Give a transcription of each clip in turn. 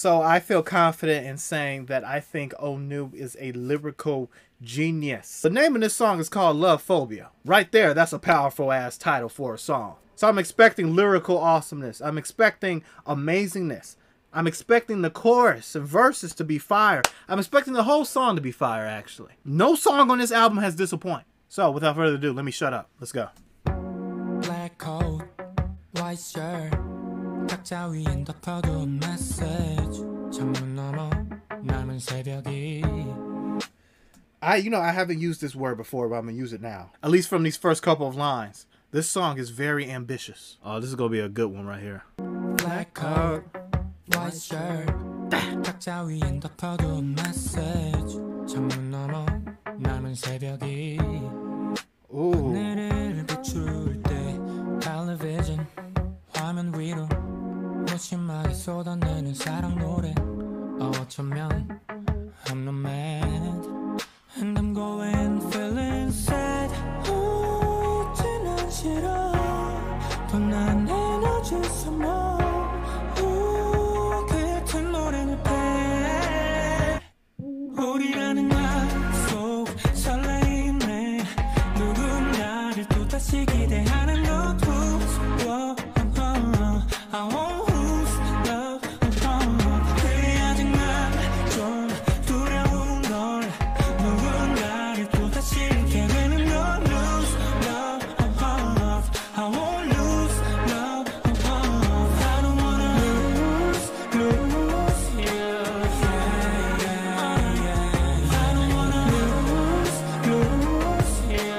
So I feel confident in saying that I think Onoob is a lyrical genius. The name of this song is called Love Phobia. Right there, that's a powerful ass title for a song. So I'm expecting lyrical awesomeness. I'm expecting amazingness. I'm expecting the chorus and verses to be fire. I'm expecting the whole song to be fire, actually. No song on this album has disappointed. So without further ado, let me shut up. Let's go. Black coat, white shirt. 각자 위엔 덮어둔 message. 창문 너머 남은 새벽이. I haven't used this word before, but I'm gonna use it now. At least from these first couple of lines. This song is very ambitious. Oh, this is gonna be a good one right here. Black coat, white shirt. 각자 위엔 덮어둔 message. 창문 너머 남은 새벽이. 하늘을 비출 때 television 화면 위로 무심하게 쏟아내는 사랑 노래. 어쩌면 I'm not mad and I'm going feeling sad. 웃지는 싫어 또 난 에너지 소모. 그 같은 노래를 패. 우리라는 약속 설레임에 누군가를 또다시 기대하는 것. I won't lose love. 그래 아직 난 좀 두려운 걸. 누군가를 또다시 잃게 되는 걸. Lose love. I won't lose love. I don't wanna lose you. I don't wanna lose you.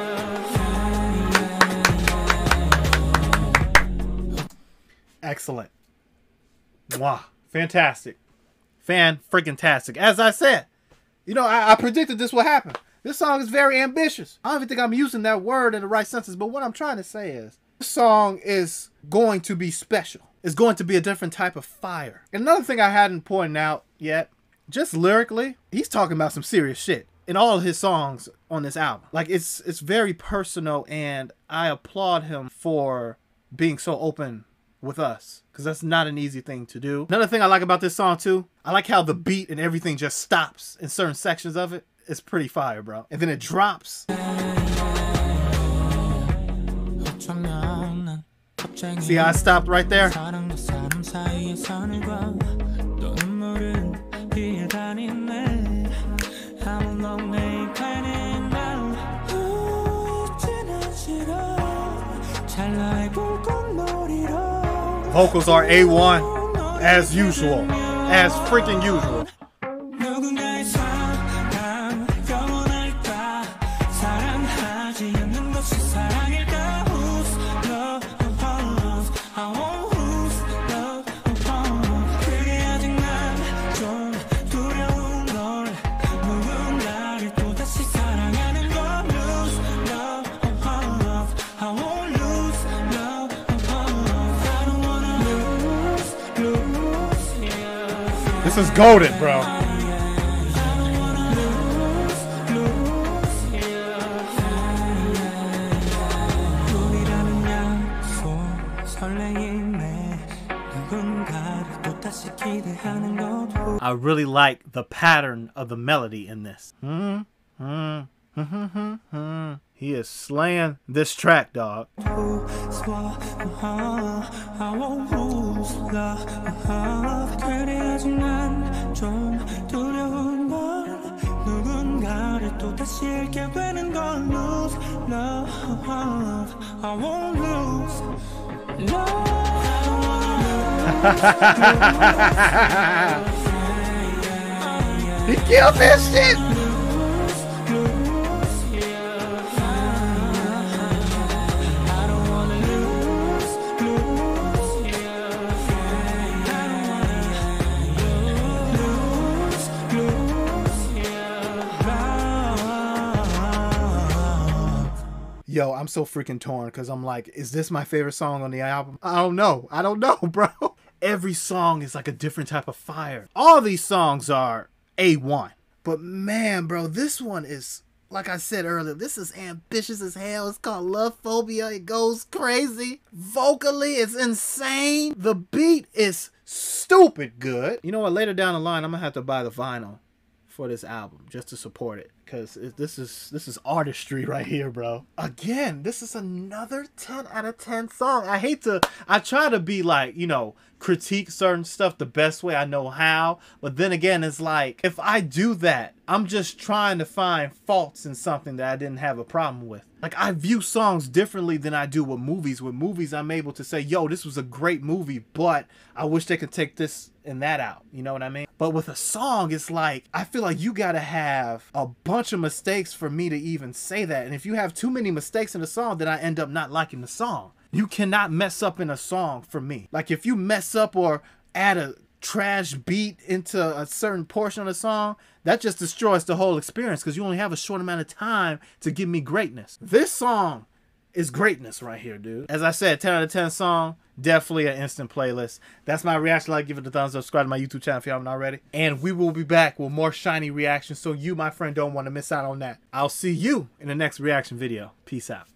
Excellent. Wow. Fantastic. Fan-freaking-tastic. As I said, I predicted this would happen. This song is very ambitious. I don't even think I'm using that word in the right senses, but what I'm trying to say is, this song is going to be special. It's going to be a different type of fire. And another thing I hadn't pointed out yet, just lyrically, he's talking about some serious shit in all of his songs on this album. Like, it's very personal, and I applaud him for being so open with us, because that's not an easy thing to do. Another thing I like about this song too, I like how the beat and everything just stops in certain sections of it. It's pretty fire, bro. And then it drops. See how I stopped right there? Vocals are A1, as usual. As freaking usual. This is golden, bro. I really like the pattern of the melody in this. He is slaying this track, dog. He killed this shit! Yo, I'm so freaking torn because I'm like, is this my favorite song on the album? I don't know. I don't know, bro. Every song is like a different type of fire. All these songs are A1. But man, bro, this one is like I said earlier, this is ambitious as hell. It's called Love Phobia. It goes crazy. Vocally, it's insane. The beat is stupid good. You know what? Later down the line, I'm gonna have to buy the vinyl for this album just to support it, because this is artistry right here, bro. Again, this is another 10 out of 10 song. I try to be like, you know, critique certain stuff the best way I know how, but then again, it's like, if I do that, I'm just trying to find faults in something that I didn't have a problem with. Like, I view songs differently than I do with movies. With movies, I'm able to say, yo, this was a great movie, but I wish they could take this and that out. You know what I mean? But with a song, it's like, I feel like you gotta have a bunch of mistakes for me to even say that. And if you have too many mistakes in a song, then I end up not liking the song. You cannot mess up in a song for me. Like, if you mess up or add a trash beat into a certain portion of the song, that just destroys the whole experience, because you only have a short amount of time to give me greatness. This song is greatness right here, dude. As I said, 10 out of 10 song, definitely an instant playlist. That's my reaction. Like, give it a thumbs up, subscribe to my YouTube channel if you haven't already. And we will be back with more shiny reactions, so you, my friend, don't want to miss out on that. I'll see you in the next reaction video. Peace out.